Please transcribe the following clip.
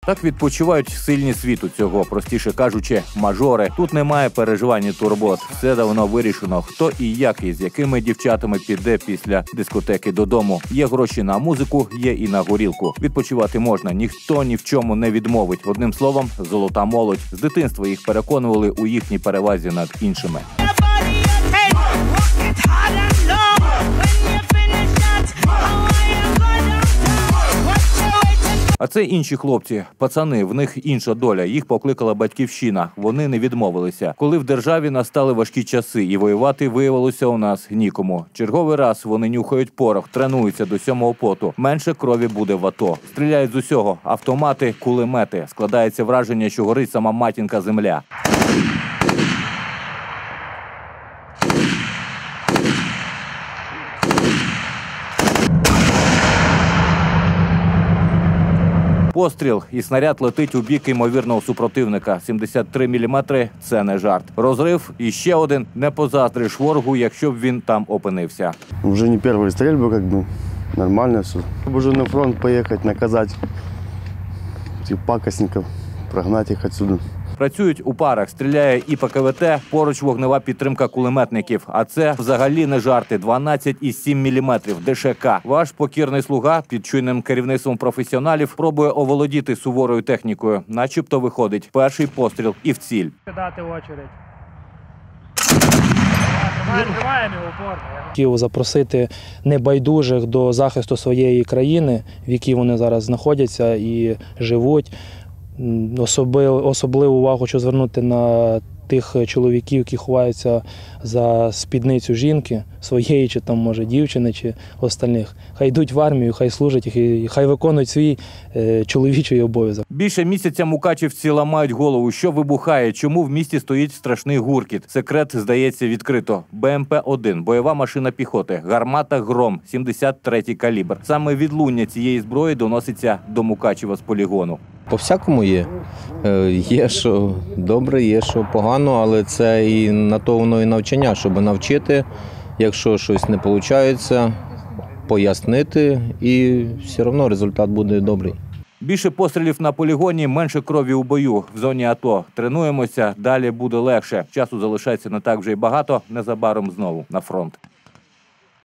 Так відпочивають сильні світу цього, простіше кажучи, мажори. Тут немає переживань і турбот. Все давно вирішено, хто і як, і з якими дівчатами піде після дискотеки додому. Є гроші на музику, є і на горілку. Відпочивати можна, ніхто ні в чому не відмовить. Одним словом, золота молодь. З дитинства їх переконували у їхній перевазі над іншими. А це інші хлопці, пацани, в них інша доля, їх покликала батьківщина, вони не відмовилися. Коли в державі настали важкі часи і воювати виявилося у нас нікому. Черговий раз вони нюхають порох, тренуються до 7-го поту. Менше крові буде в АТО. Стріляють з усього, автомати, кулемети. Складається враження, що горить сама матінка земля. Постріл і снаряд летить у бік ймовірного супротивника. 73 мм – це не жарт. Розрив і ще один. Не позаздриш ворогу, якщо б він там опинився. Вже не перші стрільби, нормально все. Уже на фронт поїхати, наказати цих пакосників, прогнати їх відсюди. Працюють у парах, стріляє і ПКВТ, поруч вогнева підтримка кулеметників. А це взагалі не жарти. 12,7 мм ДШК. Ваш покірний слуга під чуйним керівництвом професіоналів пробує оволодіти суворою технікою. Начебто виходить перший постріл і в ціль. Дати очередь. Тримаємо його упорно. Хотів запросити небайдужих до захисту своєї країни, в якій вони зараз знаходяться і живуть. Особливу увагу хочу звернути на тих чоловіків, які ховаються за спідницю жінки, своєї, чи там, може, дівчини, чи остальних. Хай йдуть в армію, хай служать, і хай виконують свій чоловічий обов'язок. Більше місяця мукачівці ламають голову, що вибухає, чому в місті стоїть страшний гуркіт. Секрет, здається, відкрито. БМП-1 – бойова машина піхоти, гармата «Гром» – 73-й калібр. Саме відлуння цієї зброї доноситься до Мукачева з полігону. По-всякому є. Є, що добре, є, що погано, але це і на то воно і навчання, щоб навчити, якщо щось не виходить, пояснити, і все одно результат буде добрий. Більше пострілів на полігоні, менше крові у бою в зоні АТО. Тренуємося, далі буде легше. Часу залишається не так вже й багато, незабаром знову на фронт.